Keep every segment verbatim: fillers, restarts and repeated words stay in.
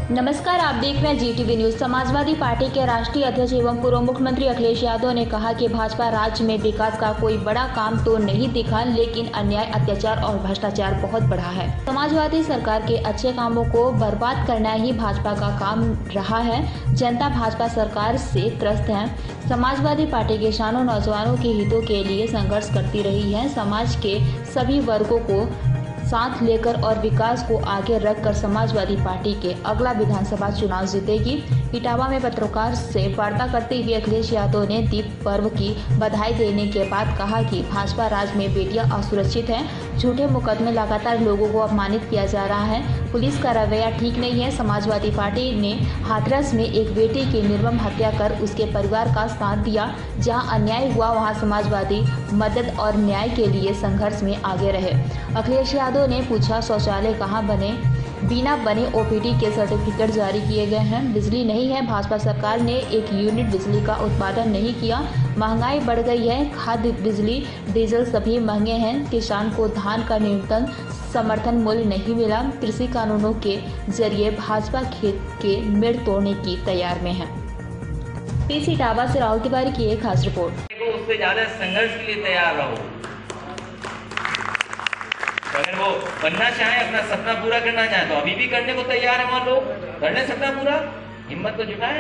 नमस्कार, आप देख रहे हैं G T V news. Samajwadi Party के राष्ट्रीय अध्यक्ष एवं पूर्व मुख्यमंत्री अखिलेश यादव ने कहा कि भाजपा राज्य में विकास का कोई बड़ा काम तो नहीं दिखा, लेकिन अन्याय, अत्याचार और भ्रष्टाचार बहुत बढ़ा है। समाजवादी सरकार के अच्छे कामों को बर्बाद करना ही भाजपा का काम रहा है। जनता भाजपा सरकार से त्रस्त है। समाजवादी पार्टी किसानों, नौजवानों के हितों के लिए संघर्ष करती रही है। समाज के सभी वर्गों को साथ लेकर और विकास को आगे रखकर समाजवादी पार्टी के अगला विधानसभा चुनाव जीतेगी। इटावा में पत्रकार से वार्ता करते हुए अखिलेश यादव ने दीप पर्व की बधाई देने के बाद कहा कि भाजपा राज में बेटियां असुरक्षित हैं। झूठे मुकदमे लगातार लोगों को अपमानित किया जा रहा है। पुलिस का रवैया ठीक नहीं है। समाजवादी पार्टी ने हाथरस में एक बेटी की निर्मम हत्या कर उसके परिवार का साथ दिया। जहां अन्याय हुआ वहां समाजवादी मदद और न्याय के लिए संघर्ष में आगे रहे। अखिलेश यादव ने पूछा, शौचालय कहां बने? बिना बने ओ पी डी के सर्टिफिकेट जारी किए गए हैं। बिजली नहीं है। भाजपा सरकार ने एक यूनिट बिजली का उत्पादन नहीं किया। महंगाई बढ़ गई है। खाद्य, बिजली, डीजल सभी महंगे हैं। किसान को धान का न्यूनतम समर्थन मूल्य नहीं मिला। कृषि कानूनों के जरिए भाजपा खेत के मेड़ तोड़ने की तैयार में है। पीसी इटावा से राहुल तिवारी की एक खास रिपोर्ट। उससे ज्यादा संघर्ष के लिए तैयार रहो। अगर वो बनना चाहे, अपना सपना पूरा करना चाहे, तो अभी भी करने को तैयार है। वहां लोग कर ले सपना पूरा, हिम्मत तो जुटाए।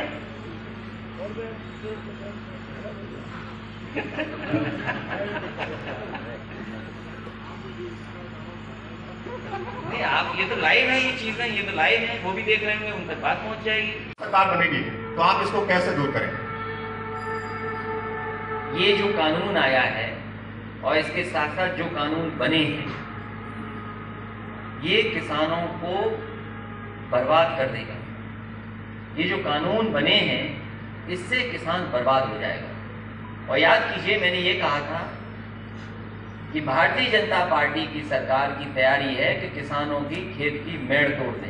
नहीं, आप ये तो लाइव है, ये चीजें ये तो लाइव है, वो भी देख रहे होंगे, उन तक बात पहुंच जाएगी। सरकार बनेगी तो आप इसको कैसे दूर करें? ये जो कानून आया है और इसके साथ साथ जो कानून बने हैं, ये किसानों को बर्बाद कर देगा। ये जो कानून बने हैं, इससे किसान बर्बाद हो जाएगा। और याद कीजिए, मैंने ये कहा था कि भारतीय जनता पार्टी की सरकार की तैयारी है कि किसानों की खेत की मेड़ तोड़ दें।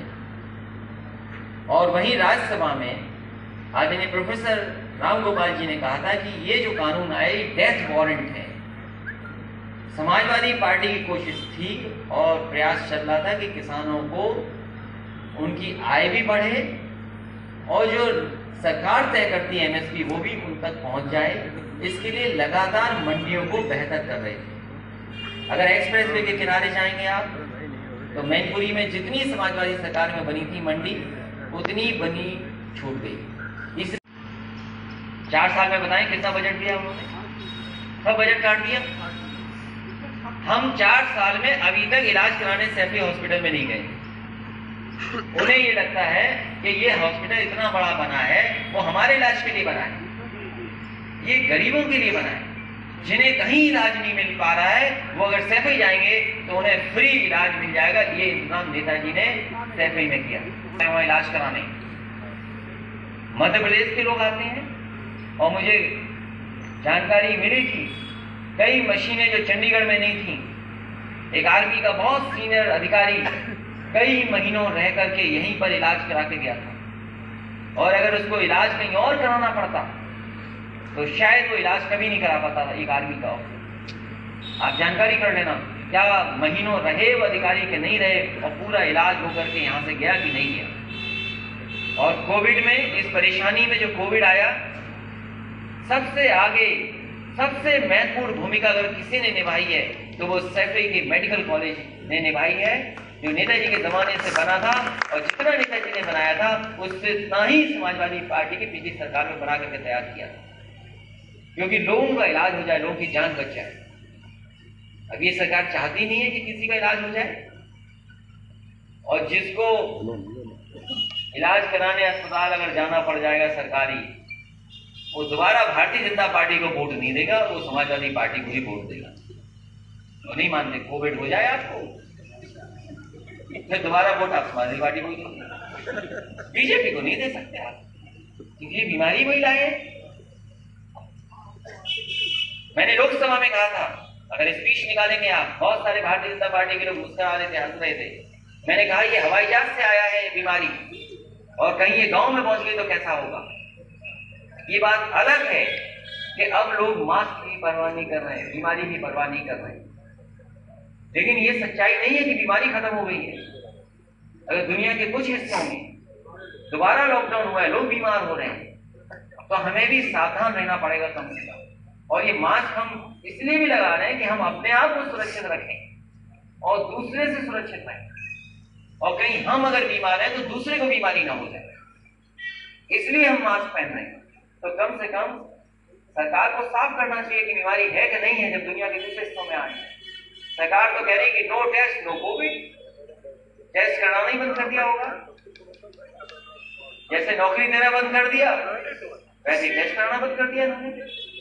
और वहीं राज्यसभा में आदरणीय प्रोफेसर राम गोपाल जी ने कहा था कि ये जो कानून आए, डेथ वारंट है। समाजवादी पार्टी की कोशिश थी और प्रयास चल रहा था कि किसानों को उनकी आय भी बढ़े और जो सरकार तय करती है एम एस पी वो भी उन तक पहुंच जाए। इसके लिए लगातार मंडियों को बेहतर कर रहे थे। अगर एक्सप्रेस वे के किनारे जाएंगे आप, तो मैनपुरी में जितनी समाजवादी सरकार में बनी थी मंडी, उतनी बनी छूट गई। इस चार साल में बताएं कितना बजट दिया उन्होंने? सब बजट काट दिया। हम चार साल में अभी तक इलाज कराने सैफी हॉस्पिटल में नहीं गए। उन्हें ये लगता है कि ये हॉस्पिटल इतना बड़ा बना है, वो हमारे इलाज के लिए बना है, ये गरीबों के लिए बना है। जिन्हें कहीं इलाज नहीं मिल पा रहा है, वो अगर सैफई जाएंगे तो उन्हें फ्री इलाज मिल जाएगा। ये इंतजाम नेताजी ने सैफई में किया। वहां इलाज कराने मध्य प्रदेश के लोग आते हैं और मुझे जानकारी मिली थी कई मशीनें जो चंडीगढ़ में नहीं थी, एक आर्मी का बहुत सीनियर अधिकारी कई महीनों रह करके यहीं पर इलाज करा के गया था। और अगर उसको इलाज कहीं और कराना पड़ता तो शायद वो इलाज कभी नहीं करा पाता था, एक आर्मी का ऑफिसर। आप जानकारी कर लेना, क्या महीनों रहे वो अधिकारी के नहीं रहे और पूरा इलाज होकर के यहां से गया कि नहीं गया। और कोविड में, इस परेशानी में जो कोविड आया, सबसे आगे सबसे महत्वपूर्ण भूमिका अगर किसी ने निभाई है तो वो सैफई के मेडिकल कॉलेज ने निभाई है, जो नेताजी के जमाने से बना था। और जितना नेताजी ने बनाया था उससे इतना ही समाजवादी पार्टी की पिछली सरकार में बना करके तैयार किया था, क्योंकि लोगों का इलाज हो जाए, लोगों की जान बच जाए। अब ये सरकार चाहती नहीं है कि किसी का इलाज हो जाए। और जिसको इलाज कराने अस्पताल अगर जाना पड़ जाएगा सरकारी, वो दोबारा भारतीय जनता पार्टी को वोट नहीं देगा, वो समाजवादी पार्टी को ही वोट देगा। तो नहीं मानते, कोविड हो जाए आपको, फिर दोबारा वोट आप समाजवादी पार्टी को ही देंगे, बीजेपी को नहीं दे सकते आप, क्योंकि ये बीमारी वही लाए। मैंने लोकसभा में कहा था, अगर स्पीच निकालेंगे आप, बहुत सारे भारतीय जनता पार्टी के लोग मुस्कुरा रहे थे, हंस रहे थे। मैंने कहा ये हवाई जहाज से आया है ये बीमारी, और कहीं ये गांव में पहुंच गई तो कैसा होगा। ये बात अलग है कि अब लोग मास्क की परवाह नहीं कर रहे हैं, बीमारी की परवाह नहीं कर रहे हैं, लेकिन ये सच्चाई नहीं है कि बीमारी खत्म हो गई है। अगर दुनिया के कुछ हिस्सों में दोबारा लॉकडाउन हुआ है, लोग बीमार हो रहे हैं, तो हमें भी सावधान रहना पड़ेगा कम से कम। और ये मास्क हम इसलिए भी लगा रहे हैं कि हम अपने आप को सुरक्षित रखें और दूसरे से सुरक्षित रहें, और कहीं हम अगर बीमार हैं तो दूसरे को बीमारी ना हो जाए, इसलिए हम मास्क पहन रहे हैं। तो कम से कम सरकार को साफ करना चाहिए कि बीमारी है कि नहीं है। जब दुनिया के दूसरे हिस्सों में आए, सरकार तो कह रही कि no test no COVID, test कराना ही बंद कर दिया होगा। जैसे नौकरी देना बंद कर दिया, वैसे टेस्ट कराना बंद कर दिया इन्होंने।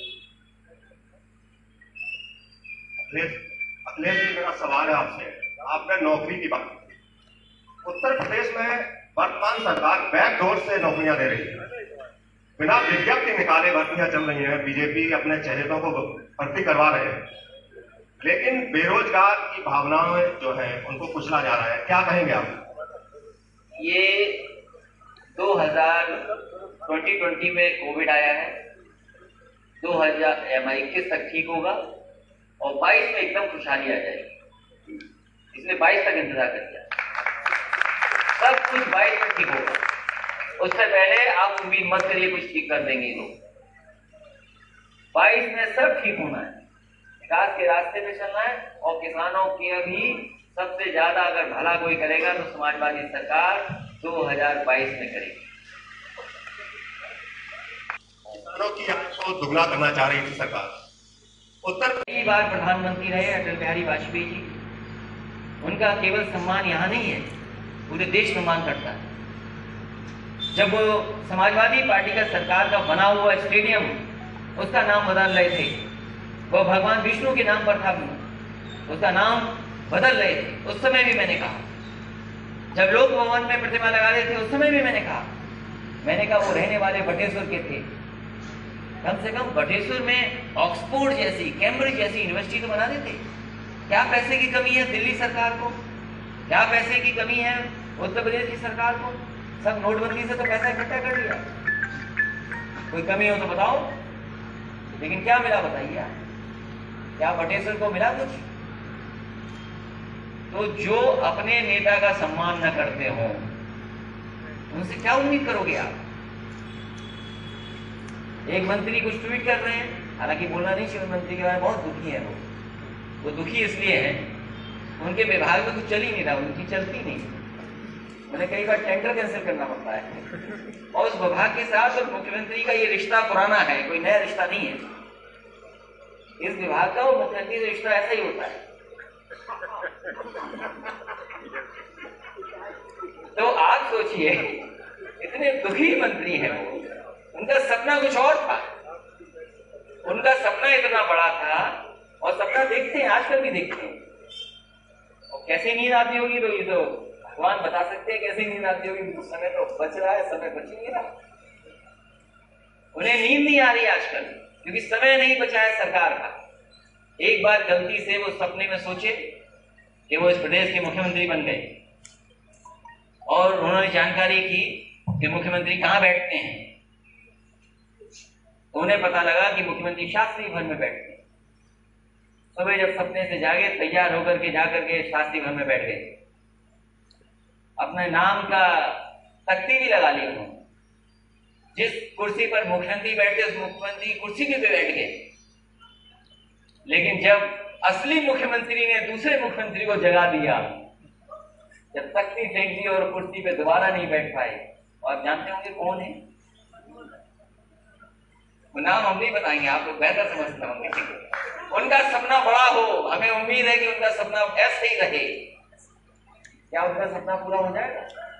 अखिलेश जी, मेरा सवाल है आपसे, आपने नौकरी की बात की। उत्तर प्रदेश में वर्तमान सरकार बैकडोर से नौकरियां दे रही है, बिना विज्ञप्ति निकाले भर्तियां चल रही हैं, बीजेपी अपने चहेतों को भर्ती करवा रहे हैं, लेकिन बेरोजगार की भावनाएं जो है उनको कुचला जा रहा है। क्या कहेंगे आप? ये दो हज़ार बीस में कोविड आया है, दो हज़ार इक्कीस तक ठीक होगा और बाईस में एकदम खुशहाली आ जाएगी, इसलिए बाईस तक इंतजार कर दिया। सब कुछ बाईस में ठीक होगा, उससे पहले आप उम्मीद मत करिए कुछ ठीक कर देंगे लोग। बाईस में सब ठीक होना है, विकास के रास्ते पे चलना है, और किसानों की अभी सबसे ज्यादा अगर भला कोई करेगा तो समाजवादी सरकार दो हज़ार बाईस में करेगी। किसानों की आय को दुगना करना चाह रही थी सरकार। उत्तर कई बार प्रधानमंत्री रहे अटल बिहारी वाजपेयी जी, उनका केवल सम्मान यहाँ नहीं है, पूरे देश सम्मान करता है। जब वो समाजवादी पार्टी का सरकार का बना हुआ स्टेडियम, उसका नाम बदल रहे थे, वो भगवान विष्णु के नाम पर था, उसका नाम बदल रहे थे, उस समय भी मैंने कहा। जब लोक भवन में प्रतिमा लगा रहे थे, उस समय भी मैंने कहा मैंने कहा वो रहने वाले बटेश्वर के थे, कम से कम बटेश्वर में ऑक्सफोर्ड जैसी, कैम्ब्रिज जैसी यूनिवर्सिटी तो बना देते। क्या पैसे की कमी है दिल्ली सरकार को? क्या पैसे की कमी है उत्तर प्रदेश की सरकार को? सब नोटबंदी से तो पैसा इकट्ठा कर लिया, कोई कमी हो तो बताओ। लेकिन क्या मिला बताइए आप? क्या बटेश्वर को मिला कुछ? तो जो अपने नेता का सम्मान न करते हो, उनसे क्या उम्मीद करोगे आप? एक मंत्री कुछ ट्वीट कर रहे हैं, हालांकि बोलना नहीं चाहिए, मंत्री के बारे में बहुत दुखी है वो वो दुखी इसलिए है, उनके विभाग में कुछ चल ही नहीं रहा, उनकी चलती नहीं, उन्हें कई बार टेंडर कैंसिल करना पड़ता है, और उस विभाग के साथ और मुख्यमंत्री का ये रिश्ता पुराना है, कोई नया रिश्ता नहीं है। इस विभाग का और मुख्यमंत्री का रिश्ता ऐसा ही होता है। तो आप सोचिए, इतने दुखी मंत्री हैं वो, उनका सपना कुछ और था, उनका सपना इतना बड़ा था, और सपना देखते हैं, आजकल भी देखते हैं। और कैसे नींद आती होगी तो ये तो भगवान बता सकते हैं कैसे नींद आती होगी। समय तो बच रहा है, समय बच नहीं रहा, उन्हें नींद नहीं आ रही आजकल, क्योंकि समय नहीं बचा है सरकार का। एक बार गलती से वो सपने में सोचे कि वो इस प्रदेश के मुख्यमंत्री बन गए, और उन्होंने जानकारी की कि मुख्यमंत्री कहां बैठते हैं, उन्हें पता लगा कि मुख्यमंत्री शास्त्री भवन में बैठते हैं। सुबह जब सपने से जागे, तैयार होकर के जाकर के शास्त्री भवन में बैठ गए, अपने नाम का तख्ती भी लगा ली उन्होंने, जिस कुर्सी पर मुख्यमंत्री बैठे उस मुख्यमंत्री कुर्सी पे बैठ गए। लेकिन जब असली मुख्यमंत्री ने दूसरे मुख्यमंत्री को जगा दिया, जब तख्ती फेंक दी और कुर्सी पे दोबारा नहीं बैठ पाए, और जानते होंगे कौन है वो? नाम हम नहीं बताएंगे, आप लोग बेहतर समझते होंगे। उनका सपना बड़ा हो, हमें उम्मीद है कि उनका सपना ऐसे ही रहे। क्या उनका सपना पूरा हो जाएगा?